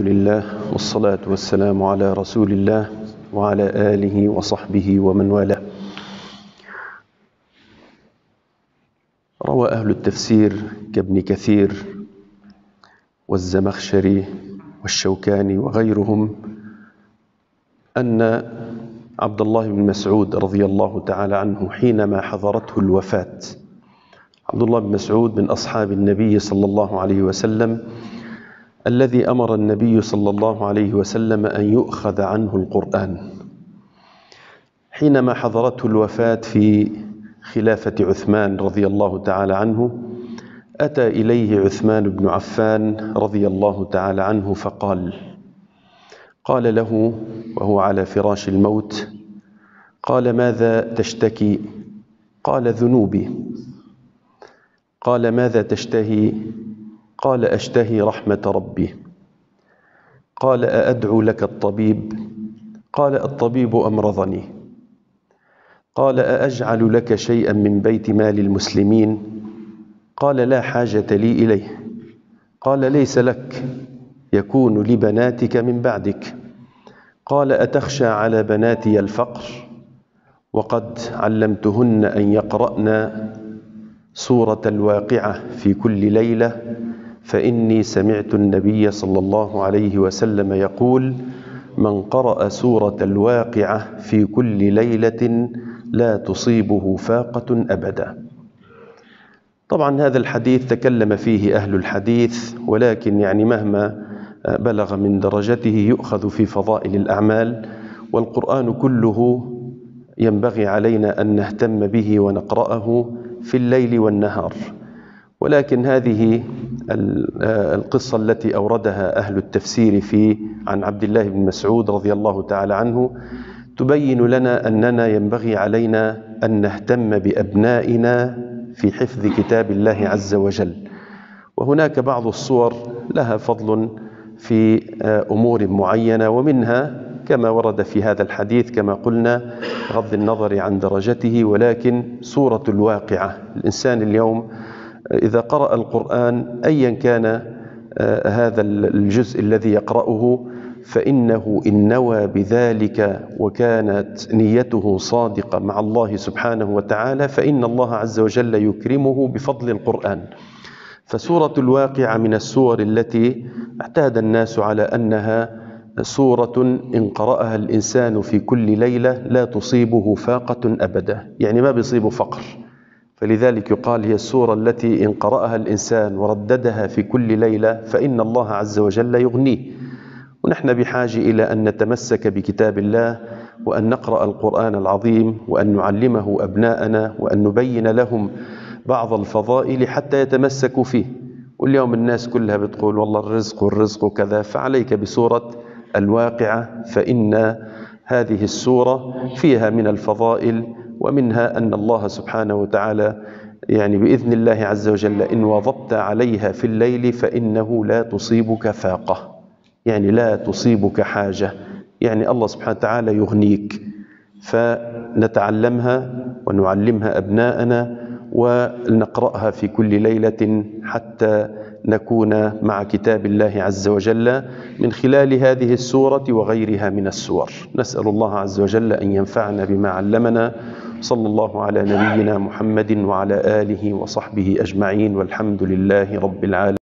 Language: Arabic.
لله والصلاة والسلام على رسول الله وعلى آله وصحبه ومن والاه. روى أهل التفسير كابن كثير والزمخشري والشوكاني وغيرهم أن عبد الله بن مسعود رضي الله تعالى عنه حينما حضرته الوفاة، عبد الله بن مسعود من أصحاب النبي صلى الله عليه وسلم الذي أمر النبي صلى الله عليه وسلم أن يؤخذ عنه القرآن، حينما حضرته الوفاة في خلافة عثمان رضي الله تعالى عنه، أتى إليه عثمان بن عفان رضي الله تعالى عنه قال له وهو على فراش الموت، قال: ماذا تشتكي؟ قال: ذنوبي. قال: ماذا تشتهي؟ قال: أشتهي رحمة ربي. قال: أأدعو لك الطبيب؟ قال: الطبيب أمرضني. قال: أأجعل لك شيئا من بيت مال المسلمين؟ قال: لا حاجة لي إليه. قال: ليس لك، يكون لبناتك من بعدك. قال: أتخشى على بناتي الفقر وقد علمتهن أن يقرأن سورة الواقعة في كل ليلة، فإني سمعت النبي صلى الله عليه وسلم يقول: من قرأ سورة الواقعة في كل ليلة لا تصيبه فاقة أبدا. طبعا هذا الحديث تكلم فيه أهل الحديث، ولكن مهما بلغ من درجته يؤخذ في فضائل الأعمال، والقرآن كله ينبغي علينا أن نهتم به ونقرأه في الليل والنهار. ولكن هذه القصة التي أوردها أهل التفسير عن عبد الله بن مسعود رضي الله تعالى عنه تبين لنا أننا ينبغي علينا أن نهتم بأبنائنا في حفظ كتاب الله عز وجل. وهناك بعض الصور لها فضل في أمور معينة، ومنها كما ورد في هذا الحديث كما قلنا بغض النظر عن درجته، ولكن سورة الواقعة. الإنسان اليوم إذا قرأ القرآن أيا كان هذا الجزء الذي يقرأه، فإنه إن نوى بذلك وكانت نيته صادقة مع الله سبحانه وتعالى، فإن الله عز وجل يكرمه بفضل القرآن. فسورة الواقعة من السور التي اعتاد الناس على أنها سورة إن قرأها الإنسان في كل ليلة لا تصيبه فاقة أبدا، ما بيصيبه فقر. فلذلك يقال هي السورة التي إن قرأها الإنسان ورددها في كل ليلة فإن الله عز وجل يغنيه. ونحن بحاجة إلى أن نتمسك بكتاب الله، وأن نقرأ القرآن العظيم، وأن نعلمه أبناءنا، وأن نبين لهم بعض الفضائل حتى يتمسكوا فيه. واليوم الناس كلها بتقول والله الرزق والرزق وكذا، فعليك بسورة الواقعة، فإن هذه السورة فيها من الفضائل، ومنها أن الله سبحانه وتعالى بإذن الله عز وجل إن واظبت عليها في الليل فإنه لا تصيبك فاقة، لا تصيبك حاجة، الله سبحانه وتعالى يغنيك. فنتعلمها ونعلمها أبناءنا ونقرأها في كل ليلة حتى نكون مع كتاب الله عز وجل من خلال هذه السورة وغيرها من السور. نسأل الله عز وجل أن ينفعنا بما علمنا. صلى الله على نبينا محمد وعلى آله وصحبه أجمعين، والحمد لله رب العالمين.